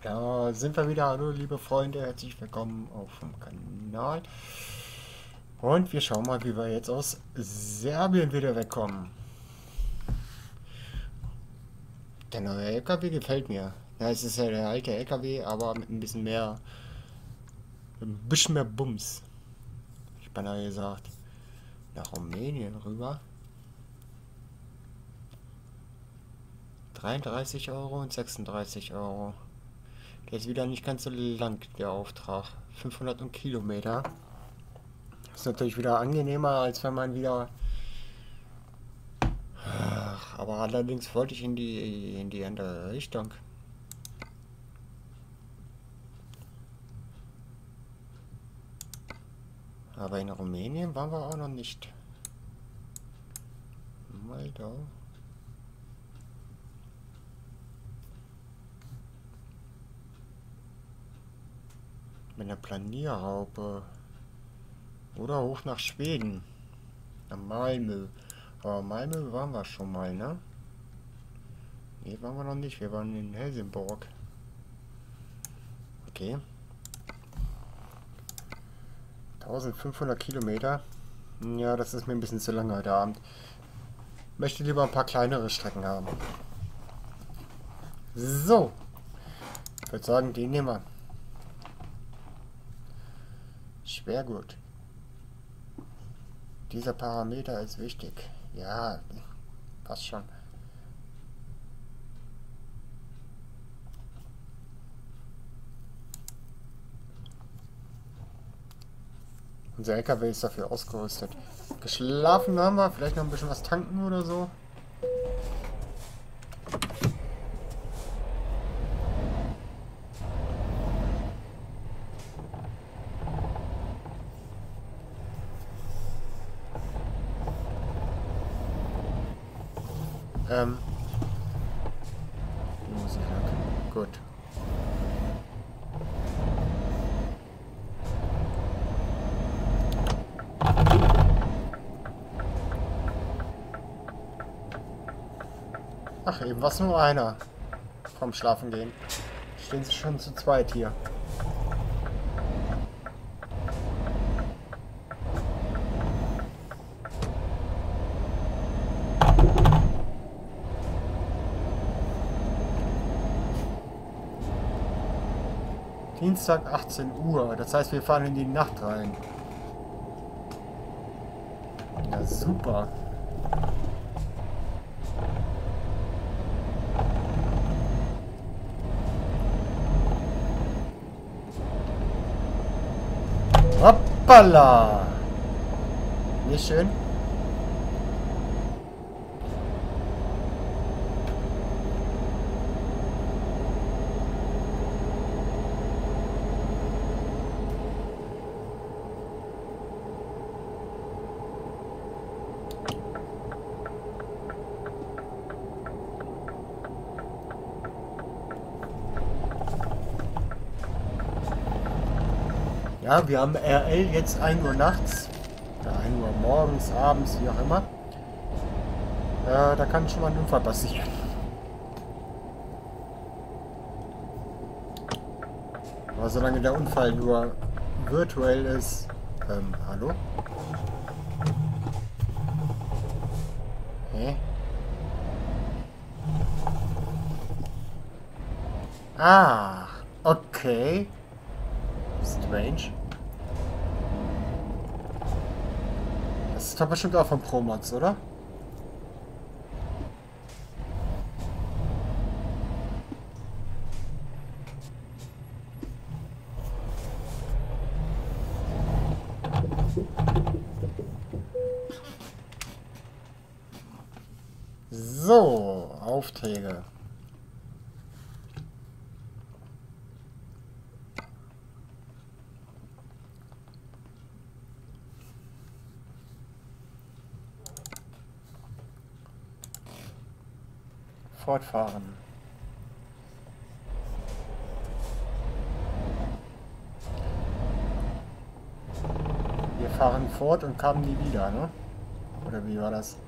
Da sind wir wieder. Hallo liebe Freunde, herzlich willkommen auf dem Kanal. Und wir schauen mal, wie wir jetzt aus Serbien wieder wegkommen. Der neue LKW gefällt mir. Ja, es ist ja der alte LKW, aber mit ein bisschen mehr Bums. Ich beinahe gesagt. Nach Rumänien rüber. 33 Euro und 36 Euro. Der ist wieder nicht ganz so lang, der Auftrag. 500 Kilometer. Ist natürlich wieder angenehmer, als wenn man wieder... Ach, aber allerdings wollte ich in die andere Richtung. Aber in Rumänien waren wir auch noch nicht. Moldau. Mit einer Planierraupe. Oder hoch nach Schweden. Nach Malmö. Aber Malmö waren wir schon mal, ne? Nee, waren wir noch nicht. Wir waren in Helsingborg. Okay. 1500 Kilometer. Ja, das ist mir ein bisschen zu lang heute Abend. Möchte lieber ein paar kleinere Strecken haben. So. Ich würde sagen, die nehmen wir. Schwergut. Dieser Parameter ist wichtig. Ja, passt schon. Unser LKW ist dafür ausgerüstet. Geschlafen haben wir, vielleicht noch ein bisschen was tanken oder so. Die Musik weg. Gut. Ach, eben was nur einer vom Schlafen gehen. Stehen sie schon zu zweit hier. Dienstag 18 Uhr. Das heißt, wir fahren in die Nacht rein. Ja, super. Hoppala! Nicht schön? Ja, wir haben RL jetzt 1 Uhr nachts. Oder 1 Uhr morgens, abends, wie auch immer. Da kann schon mal ein Unfall passieren. Aber solange der Unfall nur virtuell ist... hallo? Hä? Ah, okay. Strange. Das ist doch bestimmt auch von Promods, oder? So, Aufträge. Fortfahren. Wir fahren fort und kamen nie wieder, ne? Oder wie war das?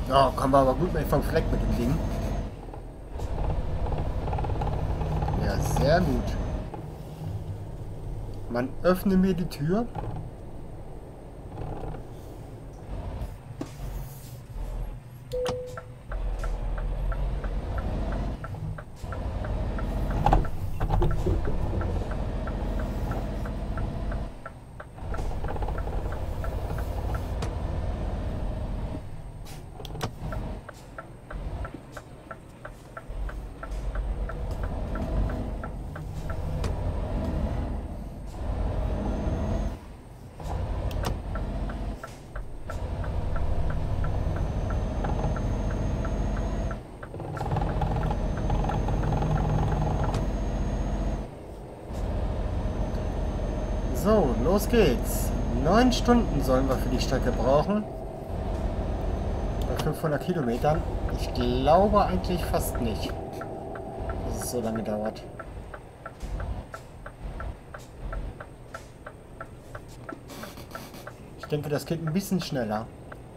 Oh, kommen wir aber gut mit vom Fleck mit dem Ding. Ja, sehr gut. Man öffne mir die Tür. So, los geht's. 9 Stunden sollen wir für die Strecke brauchen. Bei 500 Kilometern. Ich glaube eigentlich fast nicht, dass es so lange dauert. Ich denke, das geht ein bisschen schneller.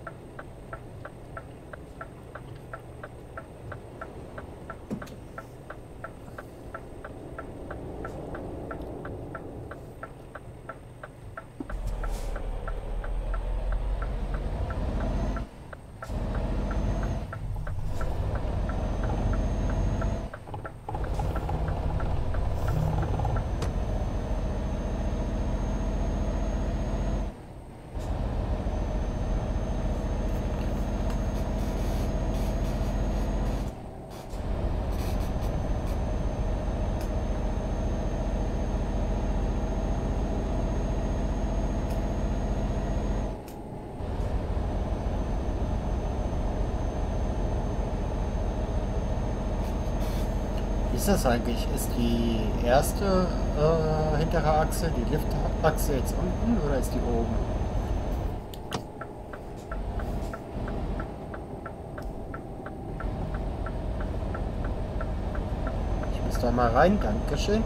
Wie ist das eigentlich? Ist die erste hintere Achse, die Liftachse jetzt unten oder ist die oben? Ich muss da mal rein, Dankeschön.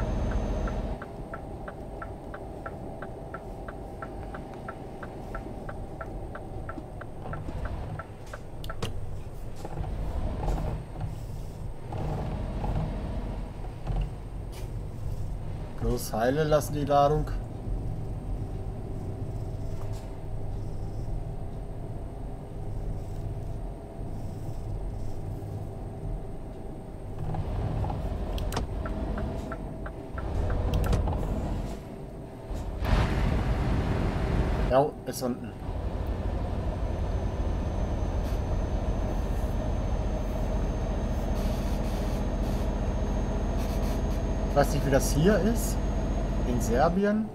Bloß heile lassen die Ladung. Ja, ist unten. Ich weiß nicht, wie das hier ist. In Serbien.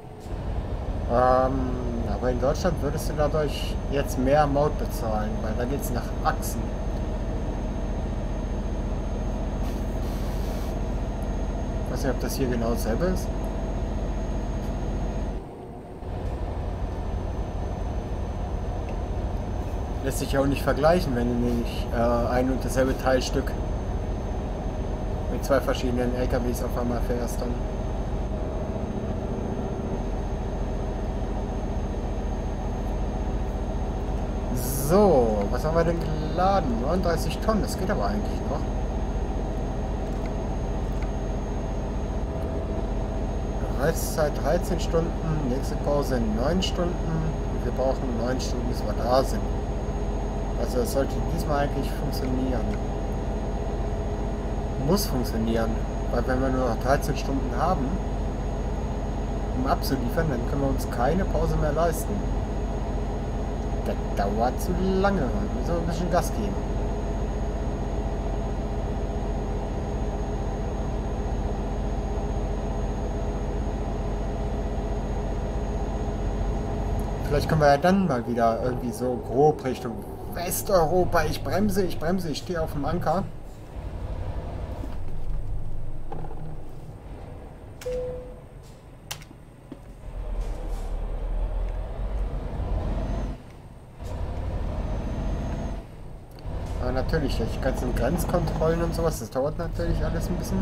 Aber in Deutschland würdest du dadurch jetzt mehr Maut bezahlen, weil da geht es nach Achsen. Ich weiß nicht, ob das hier genau dasselbe ist. Lässt sich ja auch nicht vergleichen, wenn du nämlich ein und dasselbe Teilstück mit zwei verschiedenen LKWs auf einmal fährst dann. So, was haben wir denn geladen? 39 Tonnen, das geht aber eigentlich noch. Reiszeit 13 Stunden, nächste Pause 9 Stunden. Wir brauchen 9 Stunden, bis wir da sind. Also es sollte diesmal eigentlich funktionieren. Muss funktionieren, weil wenn wir nur noch 13 Stunden haben, um abzuliefern, dann können wir uns keine Pause mehr leisten. Das dauert zu lange. Wir müssen ein bisschen Gas geben. Vielleicht können wir ja dann mal wieder irgendwie so grob Richtung Westeuropa. Ich bremse, ich stehe auf dem Anker. Aber natürlich, die ganzen Grenzkontrollen und sowas, das dauert natürlich alles ein bisschen.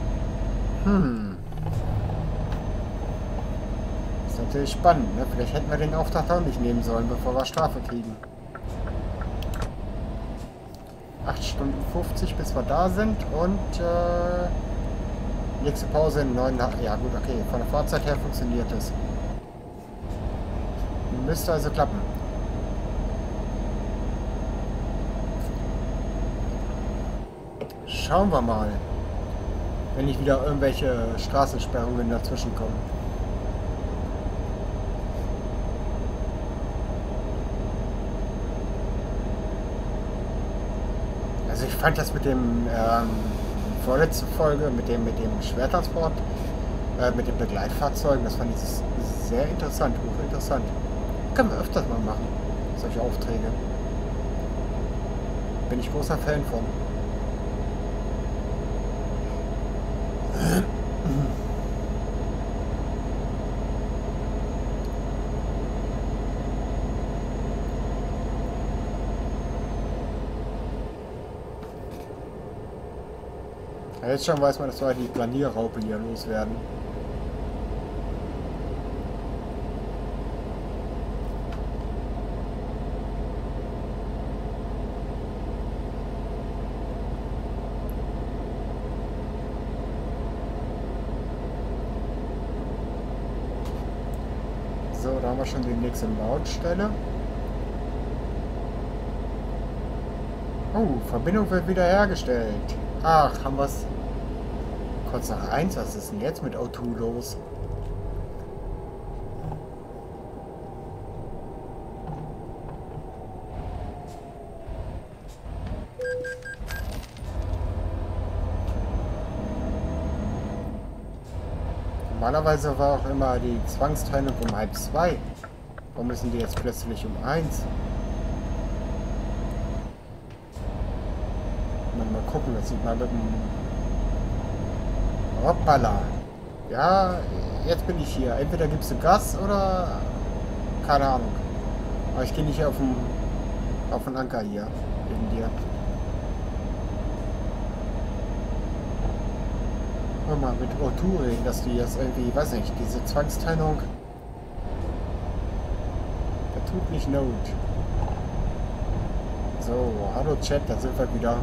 Ist natürlich spannend, ne? Vielleicht hätten wir den Auftrag auch nicht nehmen sollen, bevor wir Strafe kriegen. 8 Stunden 50, bis wir da sind. Und nächste Pause in 9. Ja gut, okay. Von der Fahrzeit her funktioniert es. Müsste also klappen. Schauen wir mal. Wenn nicht wieder irgendwelche Straßensperrungen dazwischen kommen. Also ich fand das mit dem vorletzte Folge, mit dem Schwertransport, mit den Begleitfahrzeugen, das fand ich sehr interessant, hochinteressant. Können wir öfters mal machen, solche Aufträge. Bin ich großer Fan von. Ja, jetzt schon weiß man, dass wir die Planierraupe hier loswerden. So, da haben wir schon die nächste Mautstelle. Oh, Verbindung wird wiederhergestellt. Ach, haben wir es kurz nach 1. Was ist denn jetzt mit O2 los? Normalerweise war auch immer die Zwangsteilung um 1:30. Warum müssen die jetzt plötzlich um 1? Mal gucken, das sieht mal mit dem... Hoppala. Ja, jetzt bin ich hier. Entweder gibst du Gas oder... Keine Ahnung. Aber ich gehe nicht auf den Anker hier. Wegen dir. Hör mal mit O2 reden, dass die jetzt irgendwie, weiß nicht, diese Zwangsteilung... Das tut nicht Not. So, hallo Chat, da sind wir wieder.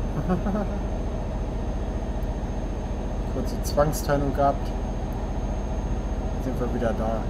Kurze Zwangsteilung gehabt. Sind wir wieder da.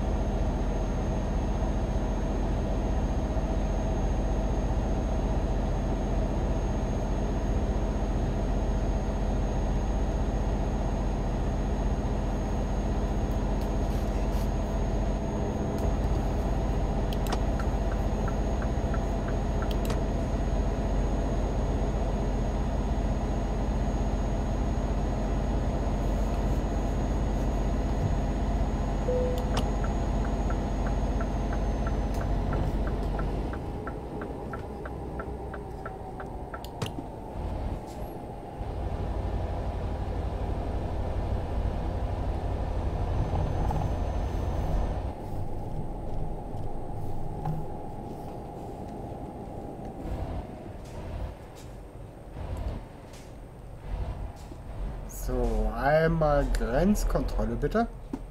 So, einmal Grenzkontrolle bitte.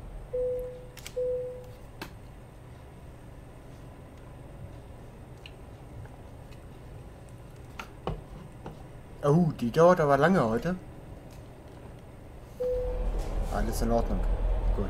Oh, die dauert aber lange heute. Alles in Ordnung. Gut.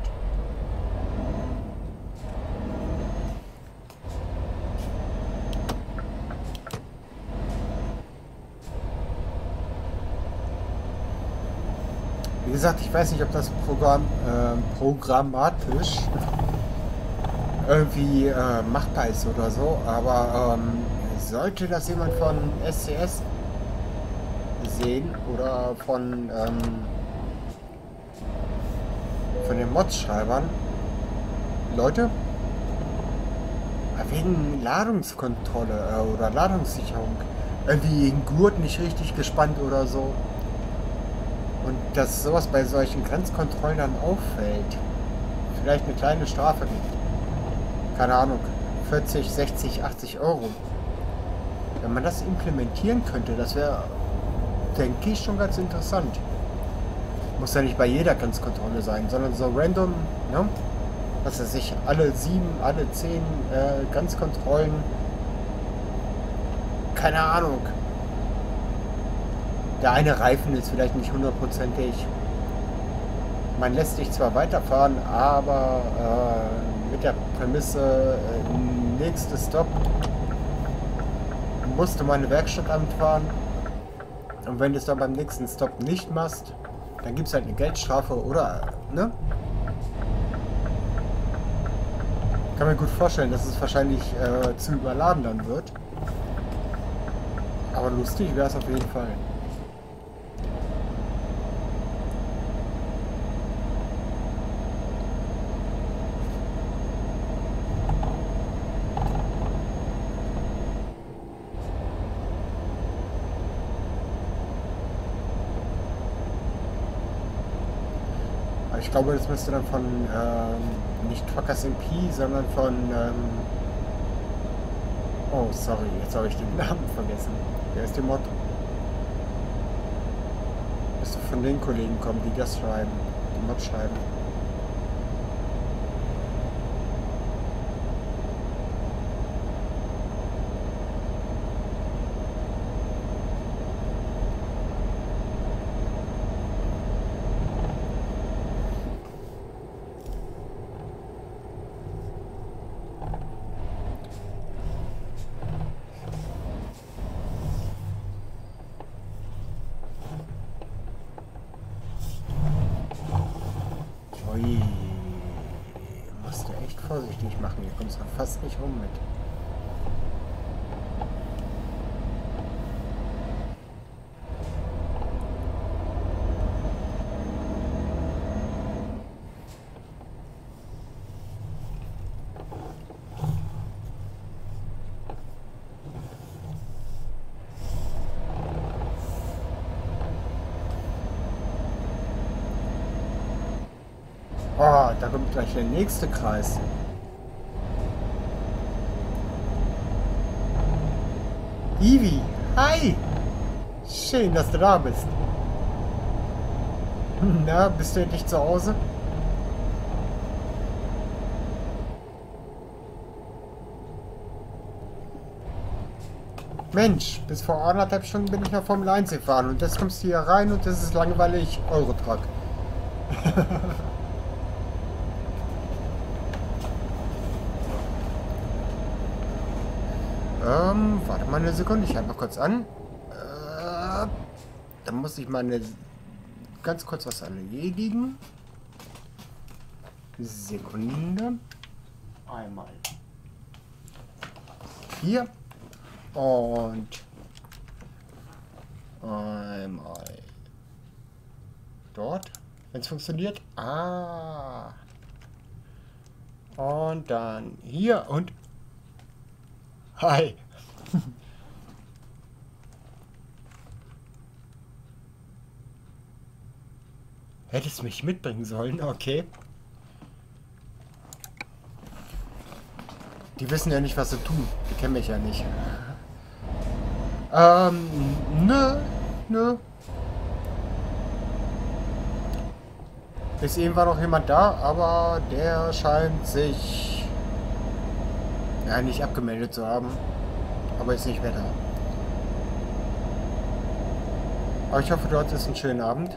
Wie gesagt, ich weiß nicht, ob das programmatisch irgendwie machbar ist oder so, aber sollte das jemand von SCS sehen oder von den Mods-Schreibern, Leute, wegen Ladungskontrolle oder Ladungssicherung, irgendwie ein Gurt nicht richtig gespannt oder so. Und dass sowas bei solchen Grenzkontrollen dann auffällt. Vielleicht eine kleine Strafe gibt. Keine Ahnung. 40, 60, 80 Euro. Wenn man das implementieren könnte, das wäre, denke ich, schon ganz interessant. Muss ja nicht bei jeder Grenzkontrolle sein, sondern so random, ne? Was weiß ich, alle 7, alle 10 Grenzkontrollen. Keine Ahnung. Der eine Reifen ist vielleicht nicht hundertprozentig. Man lässt sich zwar weiterfahren, aber mit der Prämisse, nächstes Stop musst du mal eine Werkstatt anfahren. Und wenn du es dann beim nächsten Stop nicht machst, dann gibt es halt eine Geldstrafe oder, ne? Kann mir gut vorstellen, dass es wahrscheinlich zu überladen dann wird. Aber lustig wäre es auf jeden Fall. Ich glaube, das müsste dann von, nicht Truckers MP, sondern von, oh, sorry, jetzt habe ich den Namen vergessen. Wer ist der Mod? Müsste von den Kollegen kommen, die das schreiben, die Mod schreiben. Ui, musst du echt vorsichtig machen, hier kommst du fast nicht rum mit. Oh, da kommt gleich der nächste Kreis. Ivi, hi! Schön, dass du da bist. Na, bist du endlich zu Hause? Mensch, bis vor 1,5 Stunden bin ich nach Formel 1 gefahren und jetzt kommst du hier rein und das ist langweilig Eurotruck. Warte mal eine Sekunde, ich halte mal kurz an. Dann muss ich mal ganz kurz was erledigen. Sekunde. Einmal hier und einmal dort, wenn es funktioniert. Ah. Und dann hier und hi. Hättest mich mitbringen sollen, okay. Die wissen ja nicht, was sie tun. Die kennen mich ja nicht. Nö. Bis eben war noch jemand da, aber der scheint sich ja nicht abgemeldet zu haben. Aber ist nicht mehr da. Aber ich hoffe, du hattest einen schönen Abend.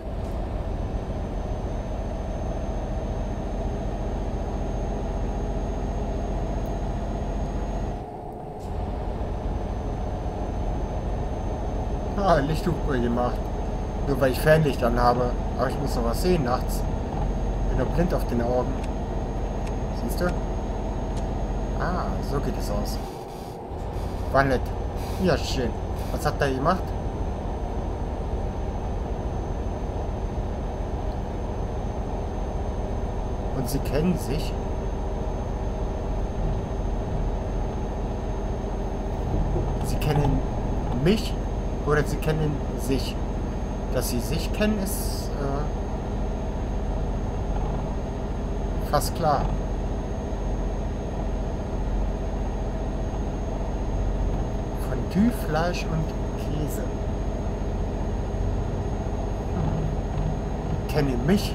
Ah, Lichthupe gemacht. Nur weil ich Fernlicht anhabe. Aber ich muss noch was sehen nachts. Bin doch blind auf den Augen. Siehst du? Ah, so geht es aus. War nett. Ja, schön. Was hat er gemacht? Und sie kennen sich. Sie kennen mich oder sie kennen sich. Dass sie sich kennen, ist fast klar. Fondue, Fleisch und Käse. Kennen mich.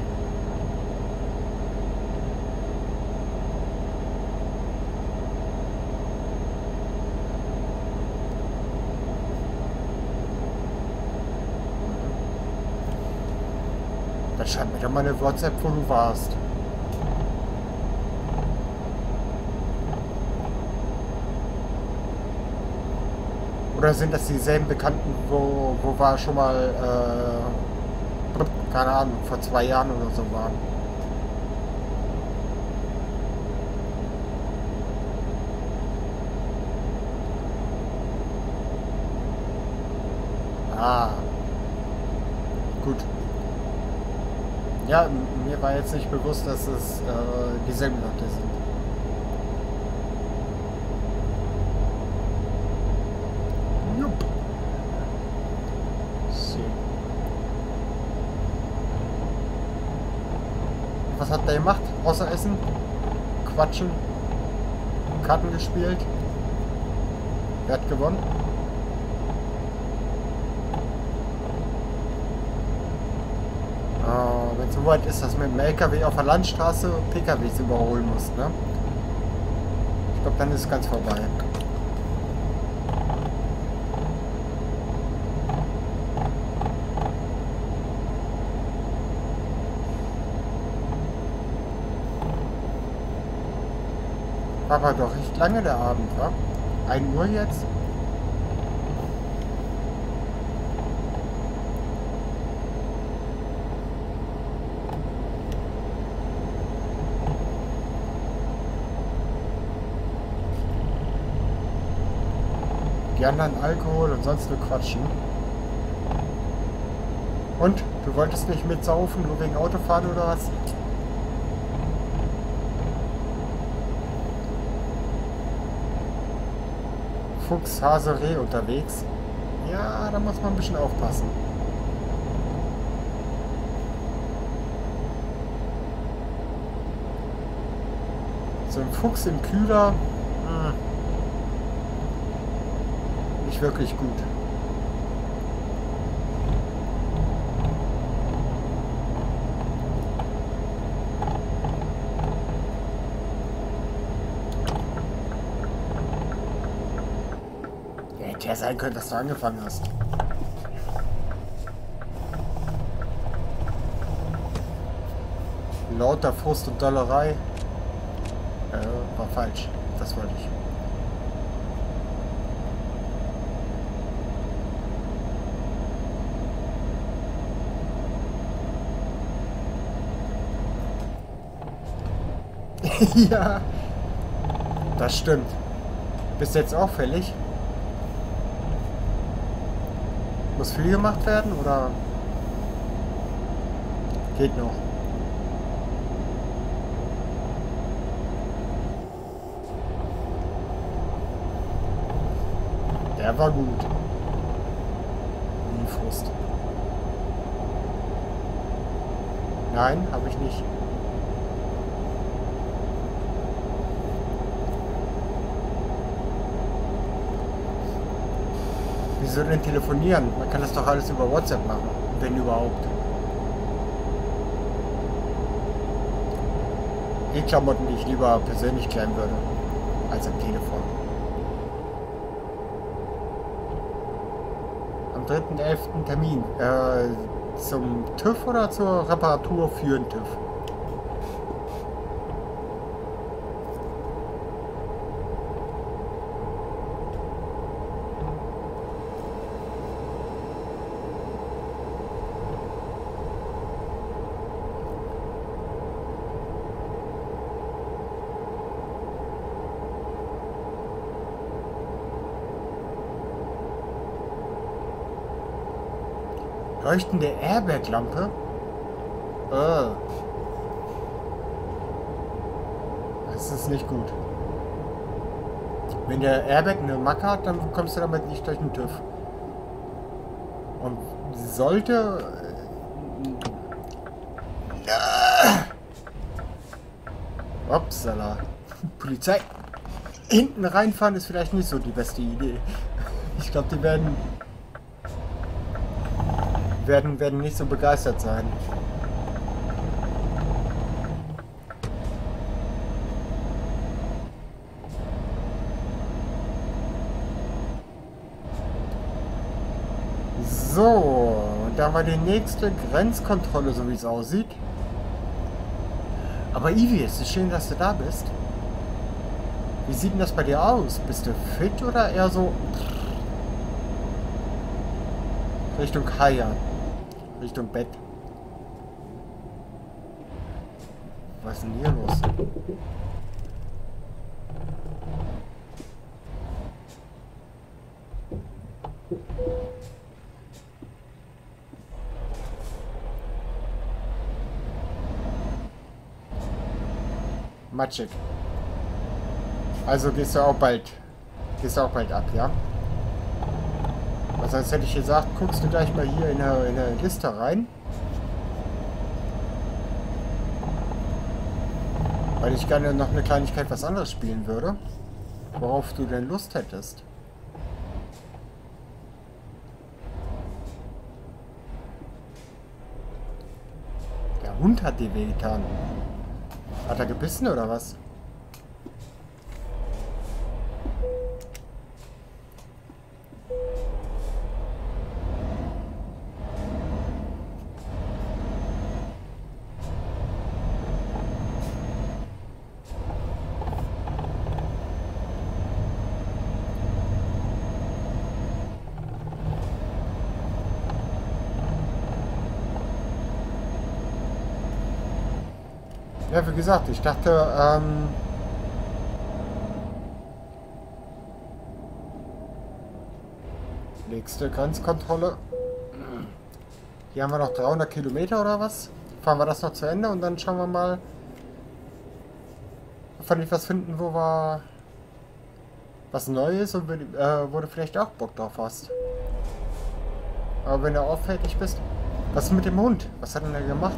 Dann schreib mir doch mal eine WhatsApp, wo du warst. Oder sind das dieselben Bekannten, wo wir schon mal, keine Ahnung, vor 2 Jahren oder so waren? Ah, gut. Ja, mir war jetzt nicht bewusst, dass es dieselben Leute sind. Jupp. So. Was hat der gemacht? Außer Essen? Quatschen? Karten gespielt? Wer hat gewonnen? Wenn es so weit ist, dass man mit dem LKW auf der Landstraße PKWs überholen muss, ne? Ich glaube, dann ist es ganz vorbei. War aber doch recht lange der Abend, wa? 1 Uhr jetzt? Die anderen Alkohol und sonst nur quatschen. Und? Du wolltest nicht mitsaufen, nur wegen Autofahren oder was? Fuchs, Hase, Reh unterwegs. Ja, da muss man ein bisschen aufpassen. So ein Fuchs im Kühler. Nicht wirklich gut. Ja, hätte ja sein können, dass du angefangen hast. Lauter Frust und Dollerei. War falsch. Das wollte ich. Ja, das stimmt. Bist du jetzt auffällig? Muss viel gemacht werden oder geht noch? Der war gut. Frust. Nein, habe ich nicht. Wieso denn telefonieren? Man kann das doch alles über WhatsApp machen, wenn überhaupt. E-Klamotten, die ich lieber persönlich klären würde, als am Telefon. Am 3.11. Termin. Zum TÜV oder zur Reparatur für den TÜV? Leuchtende Airbag-Lampe? Das ist nicht gut. Wenn der Airbag eine Macke hat, dann kommst du damit nicht durch den TÜV. Und sollte... Upsala. Polizei. Hinten reinfahren ist vielleicht nicht so die beste Idee. Ich glaube, die werden nicht so begeistert sein. So, Und da war die nächste Grenzkontrolle, so wie es aussieht. Aber Ivi, es ist schön, dass du da bist. Wie sieht denn das bei dir aus? Bist du fit oder eher so Richtung Haier? Richtung Bett? Was ist denn hier los? Matschig. Also gehst du auch bald ab, ja? Was als hätte ich gesagt, guckst du gleich mal hier in der Liste rein. Weil ich gerne noch eine Kleinigkeit was anderes spielen würde. Worauf du denn Lust hättest. Der Hund hat dir wehgetan. Hat er gebissen oder was? Ja, wie gesagt, ich dachte, nächste Grenzkontrolle. Hier haben wir noch 300 Kilometer oder was? Fahren wir das noch zu Ende und dann schauen wir mal, ob wir nicht was finden, wo wir was Neues und wo du vielleicht auch Bock drauf hast. Aber wenn du auffällig bist, was ist mit dem Hund? Was hat denn er gemacht?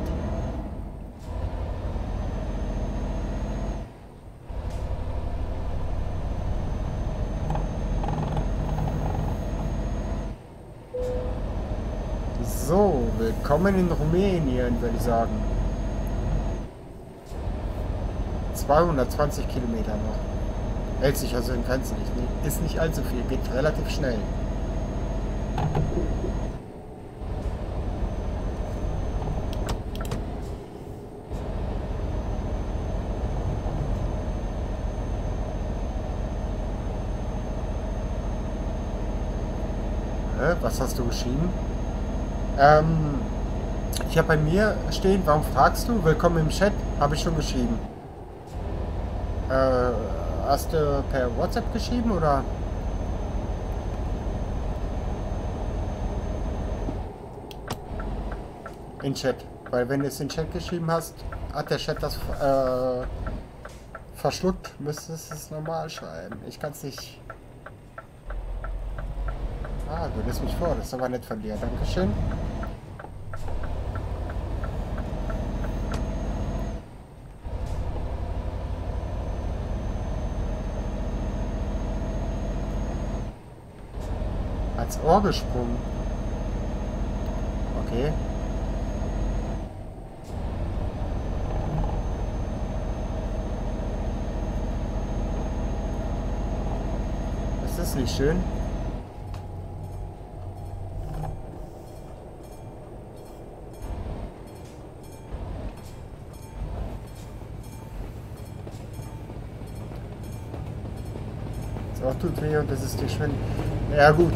So, willkommen in Rumänien, würde ich sagen. 220 Kilometer noch. Hält sich also in Grenzen nicht. Ist nicht allzu viel, geht relativ schnell. Was hast du geschrieben? Ich habe bei mir stehen, warum fragst du? Willkommen im Chat, habe ich schon geschrieben. Hast du per WhatsApp geschrieben oder? In Chat. Weil wenn du es in Chat geschrieben hast, hat der Chat das verschluckt. Müsstest es normal schreiben. Ich kann es nicht. Ah, du lässt mich vor. Das ist aber nett von dir. Dankeschön. Als Ohr gesprungen. Okay. Das ist nicht schön. Das auch tut weh und das ist die Schwinde. Ja gut.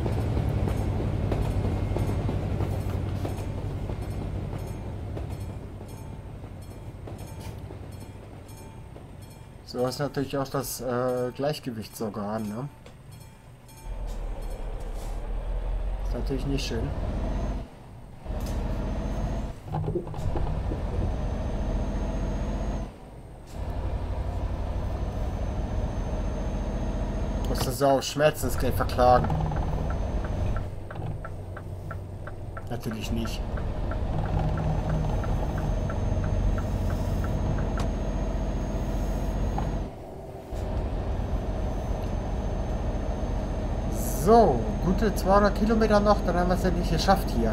So ist natürlich auch das Gleichgewichtsorgan, ne? Ist natürlich nicht schön. Musst du so auf Schmerzensgeld verklagen? Natürlich nicht. So, gute 200 Kilometer noch, dann haben wir es ja nicht geschafft hier.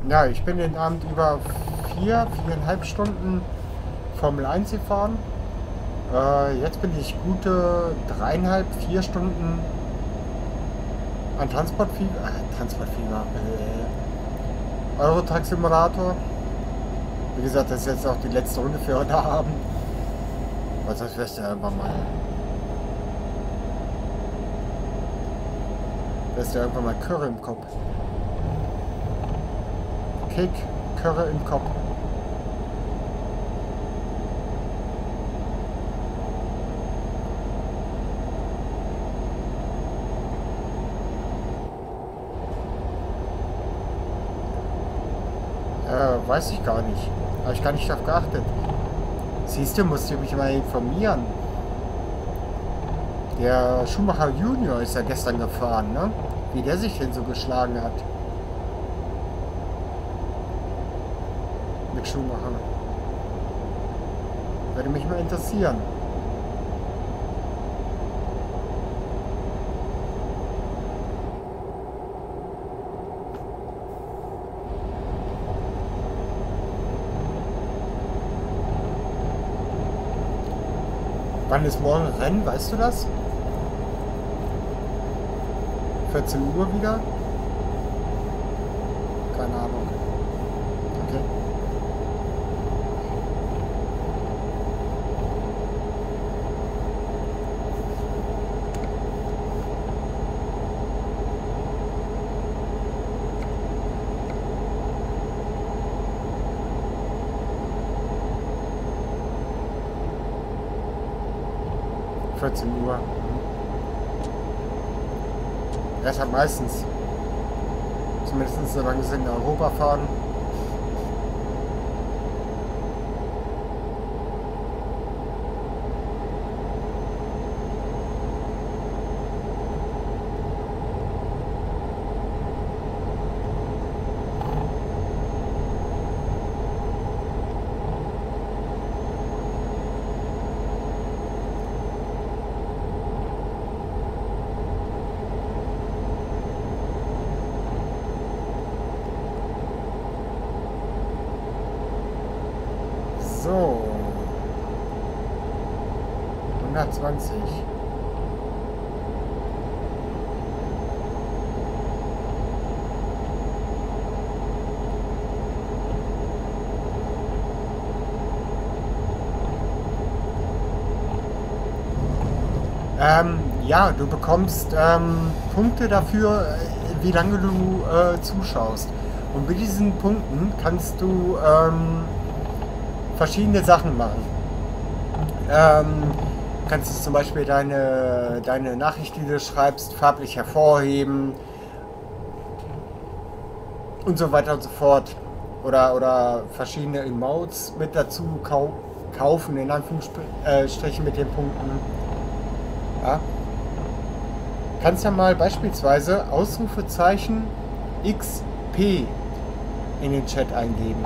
Ja, ich bin den Abend über 4,5 Stunden Formel 1 gefahren. Jetzt bin ich gute 3,5, 4 Stunden an Transportfieber, Eurotruck Simulator. Wie gesagt, das ist jetzt auch die letzte Runde für heute Abend. Weil sonst wärst du ja irgendwann mal. Wärst du ja irgendwann mal Curry im Kopf. Kick, Curry im Kopf. Weiß ich gar nicht. Habe ich gar nicht darauf geachtet. Siehst du, musst du mich mal informieren. Der Schumacher Junior ist ja gestern gefahren, ne? Wie der sich denn so geschlagen hat. Mit Schumacher. Würde mich mal interessieren. Wann ist morgen Rennen, weißt du das? 14 Uhr wieder? Keine Ahnung. Okay. Mhm. 14 Uhr. Deshalb meistens. Zumindest solange sie in Europa fahren. So. 120. Ja, du bekommst Punkte dafür, wie lange du zuschaust. Und mit diesen Punkten kannst du verschiedene Sachen machen. Kannst du zum Beispiel deine Nachricht, die du schreibst, farblich hervorheben und so weiter und so fort. Oder verschiedene Emotes mit dazu kaufen, in Anführungsstrichen mit den Punkten. Ja. Kannst ja mal beispielsweise Ausrufezeichen XP in den Chat eingeben.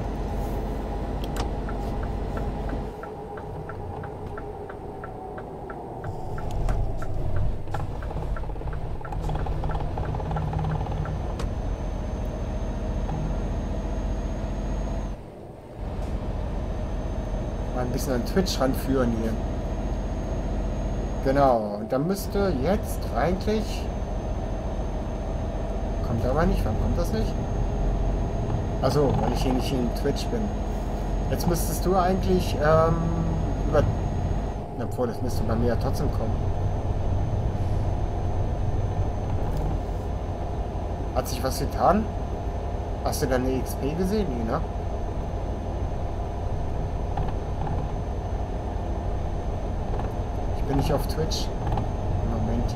Mal ein bisschen an Twitch ranführen hier. Genau, und dann müsste jetzt eigentlich... Kommt aber nicht, wann kommt das nicht? Achso, weil ich hier nicht in Twitch bin. Jetzt müsstest du eigentlich über... Obwohl, das müsste bei mir ja trotzdem kommen. Hat sich was getan? Hast du deine XP gesehen, Nina? Ich bin nicht auf Twitch. Moment.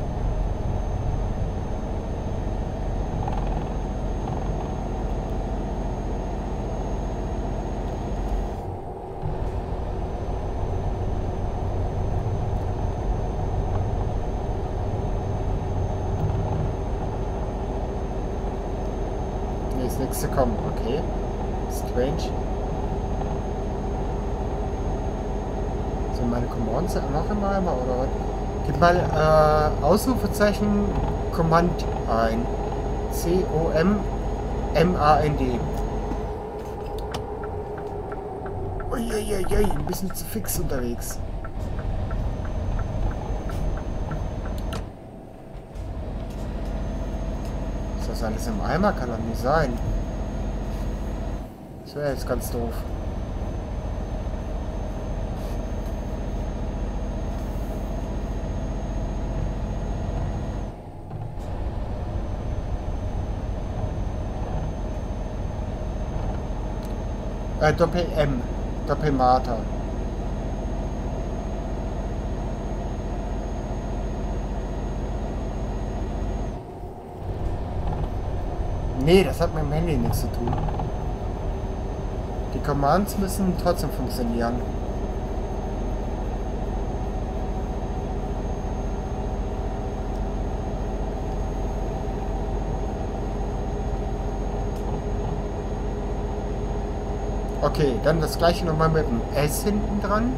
Nee, ist nichts gekommen. Okay. Strange. Meine Commands noch einmal oder was? Gib mal Ausrufezeichen Command ein. M-A-N-D. Uiuiui, ein bisschen zu fix unterwegs. Ist das alles im Eimer? Kann doch nicht sein. Das wäre jetzt ganz doof. Doppel-M. Doppel-Martha. Nee, das hat mit dem Handy nichts zu tun. Die Commands müssen trotzdem funktionieren. Okay, dann das gleiche nochmal mit dem S hinten dran.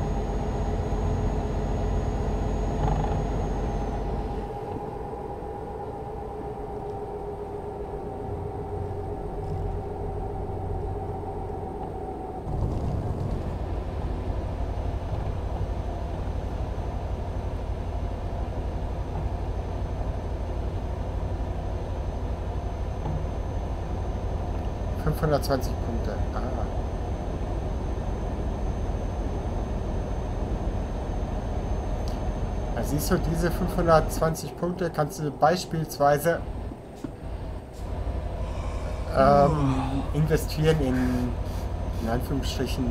...520 Punkte. Ah. Da siehst du, diese 520 Punkte kannst du beispielsweise investieren in Anführungsstrichen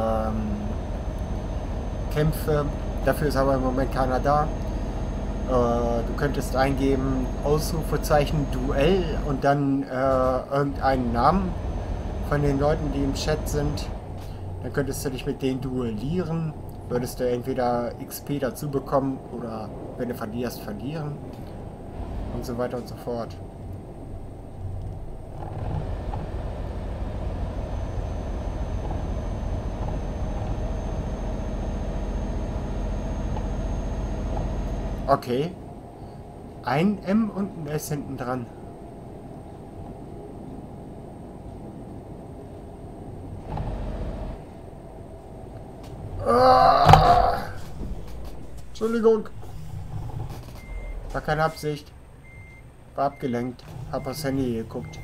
Kämpfe. Dafür ist aber im Moment keiner da. Du könntest eingeben Ausrufezeichen Duell und dann irgendeinen Namen von den Leuten, die im Chat sind. Dann könntest du dich mit denen duellieren. Würdest du entweder XP dazu bekommen oder wenn du verlierst, verlieren. Und so weiter und so fort. Okay. Ein M und ein S hinten dran. Ah! Entschuldigung. War keine Absicht. War abgelenkt. Hab aufs Handy geguckt.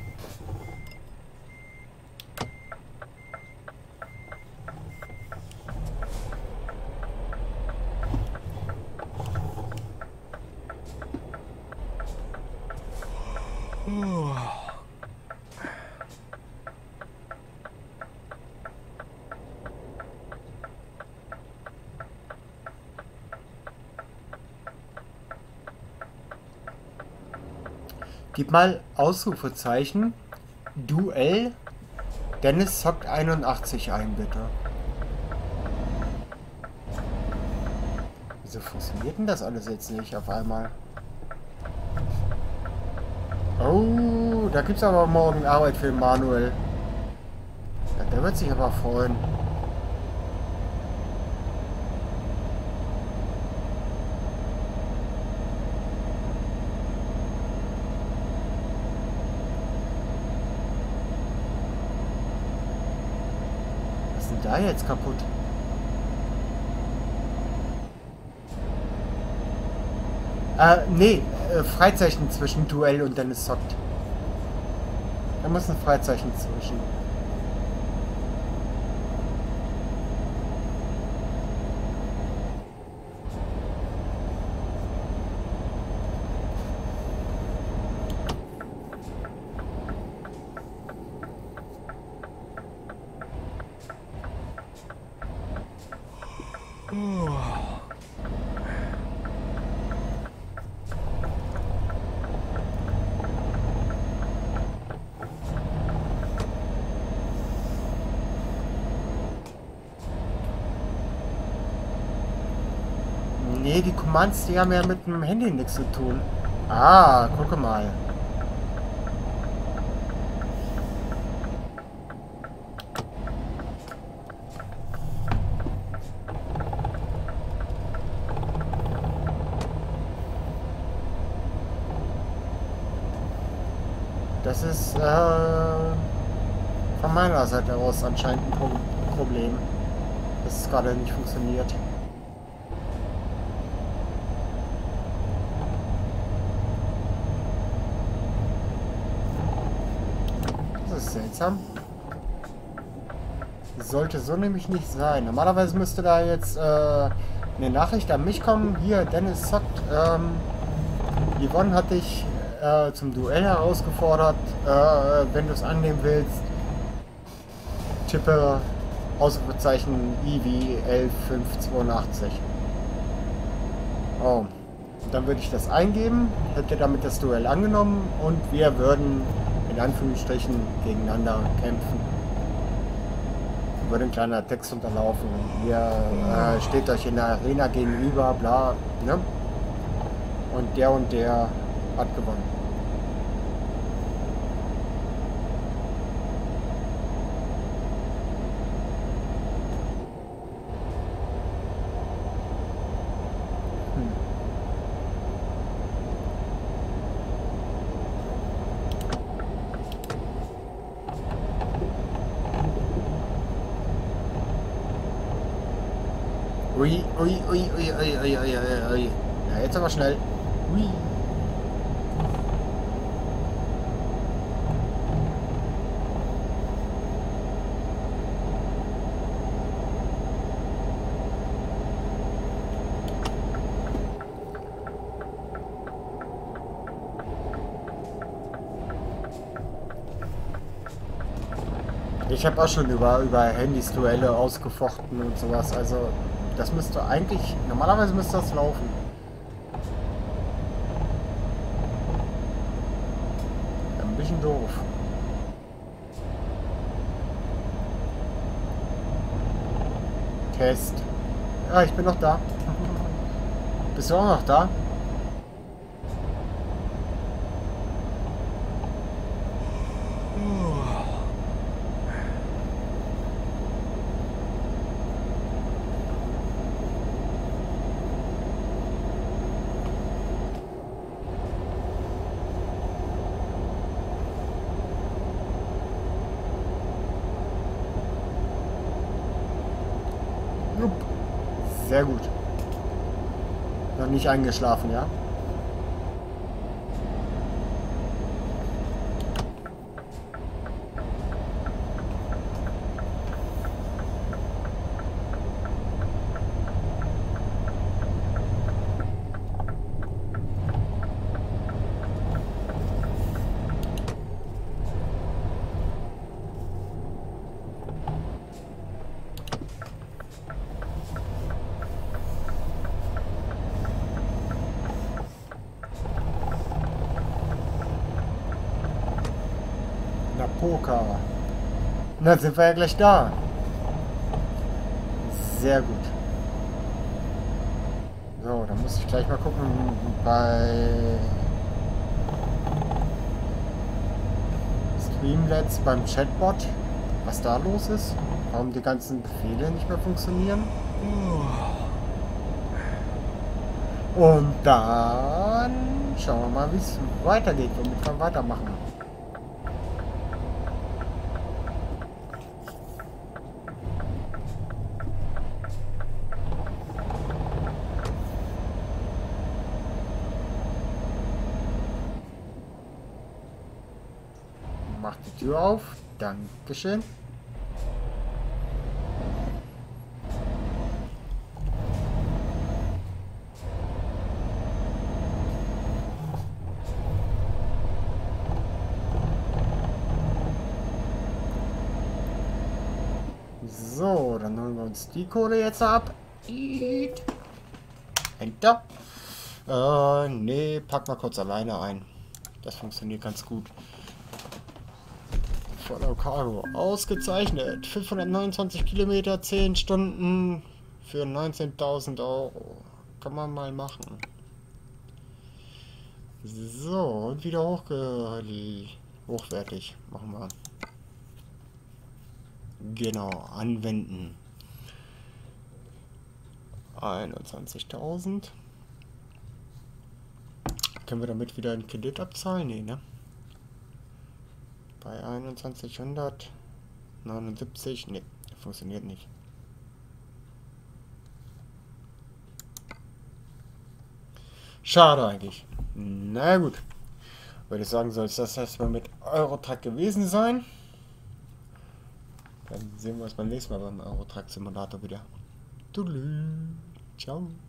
Gib mal Ausrufezeichen, Duell, Dennis zockt 81 ein, bitte. Wieso funktioniert denn das alles jetzt nicht auf einmal? Oh, da gibt's aber morgen Arbeit für Manuel. Ja, der wird sich aber freuen. Da jetzt kaputt. Nee, Freizeichen zwischen Duell und Dennis zockt. Da muss ein Freizeichen zwischen. Nee, die Commands, die haben ja mit dem Handy nichts zu tun. Ah, gucke mal. Das ist von meiner Seite aus anscheinend ein Problem, dass es gerade nicht funktioniert. Das ist seltsam. Sollte so nämlich nicht sein. Normalerweise müsste da jetzt eine Nachricht an mich kommen. Hier, Dennis zockt. Yvonne hat dich zum Duell herausgefordert. Wenn du es annehmen willst, tippe Ausrufezeichen IW 11582. Oh. Dann würde ich das eingeben, hätte damit das Duell angenommen und wir würden in Anführungsstrichen gegeneinander kämpfen. Würde ein kleiner Text unterlaufen. Ihr steht euch in der Arena gegenüber, bla, ne? Und der hat gewonnen. Ui, ui, ui, ui, ui, ui, ui, ui, ui. Ja, jetzt aber schnell. Ui. Ich habe auch schon über Handys Duelle ausgefochten und sowas. Also, das müsste eigentlich, normalerweise müsste das laufen. Ein bisschen doof. Test. Ja, ich bin noch da. Bist du auch noch da? Sehr gut. Noch nicht eingeschlafen, ja? Na, Poker. Na, sind wir ja gleich da. Sehr gut. So, dann muss ich gleich mal gucken bei Streamlets beim Chatbot, was da los ist. Warum die ganzen Befehle nicht mehr funktionieren. Und dann schauen wir mal, wie es weitergeht, womit wir weitermachen. Macht die Tür auf. Dankeschön. So, dann holen wir uns die Kohle jetzt ab. Enter. Nee, pack mal kurz alleine ein. Das funktioniert ganz gut. Voller Cargo. Ausgezeichnet. 529 Kilometer, 10 Stunden für 19.000 Euro. Kann man mal machen. So, und wieder hochwertig. Machen wir. Genau, anwenden. 21.000. Können wir damit wieder einen Kredit abzahlen? Nee, ne? Bei 2179. Ne, funktioniert nicht. Schade eigentlich. Na gut. Würde ich sagen, soll es das erstmal mit Eurotruck gewesen sein. Dann sehen wir uns beim nächsten Mal beim Eurotruck Simulator wieder. Tudelu. Ciao.